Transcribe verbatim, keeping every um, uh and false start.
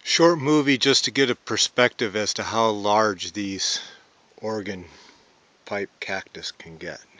Short movie just to get a perspective as to how large these Oregon pipe cactus can get.